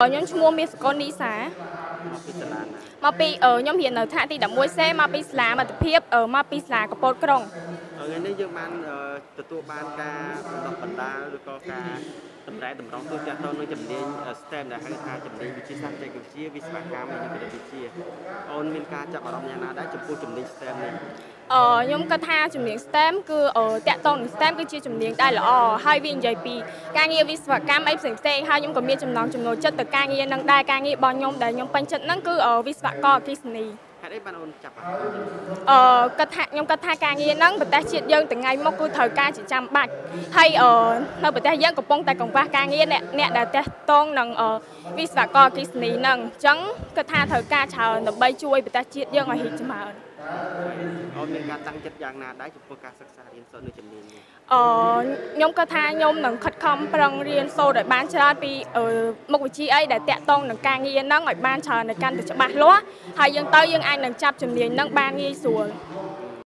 ខ្ញុំឈ្មោះមាសកុលនីសាមកពីខ្ញុំរៀននៅថ្នាក់ទី11សេមកពីសាលាមិត្តភាពមកពីសាលាកពតក្រុងថ្ងៃនេះយើងបានទទួលបានការបណ្ដុះបណ្ដាលឬក៏ការតម្រែតម្រង់ទូទាក់ទងនឹងជំនាញ STEM ដែលហៅថាជំនាញវិទ្យាសាស្ត្របច្ចេកវិទ្យាវិស្វកម្មនិងគណិតវិទ្យាអូនមានការចាប់អារម្មណ៍យ៉ាងណាដែរចំពោះជំនាញ STEM នេះខ្ញុំគិតថាជំនាញ STEM គឺតាក់ទងនឹង STEM គឺជាជំនាញដែលល្អហើយវានិយាយពីការងារវិស្វកម្មអីផ្សេងៗហើយខ្ញុំក៏មានចំណង់ចំណូលចិត្តទៅការងារនឹងដែរការងាររបស់ខ្ញុំដែលខ្ញុំពេញចិត្តហ្នឹងគឺវិស្វករអគ្គិសនីហេតុអីបានអូនចាប់ខ្ញុំគិតថាការងារហ្នឹងប្រទេសជាតិយើងថ្ងៃមុខគឺត្រូវការជាចាំបាច់ហើយនៅប្រទេសយើងកំពុងតែកង្វះការងារអ្នកដែលតាក់ទងនឹងវិស្វករអគ្គិសនីហ្នឹងអញ្ចឹងគិតថាត្រូវការច្រើនដើម្បីជួយប្រទេសជាតិយើងឲ្យរីកចម្រើនអូនមានការតាំងចិត្តយ៉ាងណាដែរចំពោះការសិក្សារៀនសូត្រនៅជំនាញនេះខ្ញុំគាត់ថាខ្ញុំនឹងខិតខំប្រឹងរៀនសូត្រឲ្យបានច្រើនពីមុខវិជ្ជាអីដែលតាក់ទងនឹងការងារហ្នឹងឲ្យបានច្រើននៅកាន់តែច្បាស់លាស់ហើយយើងអាចនឹងចាប់ជំនាញហ្នឹងបានងាយស្រួល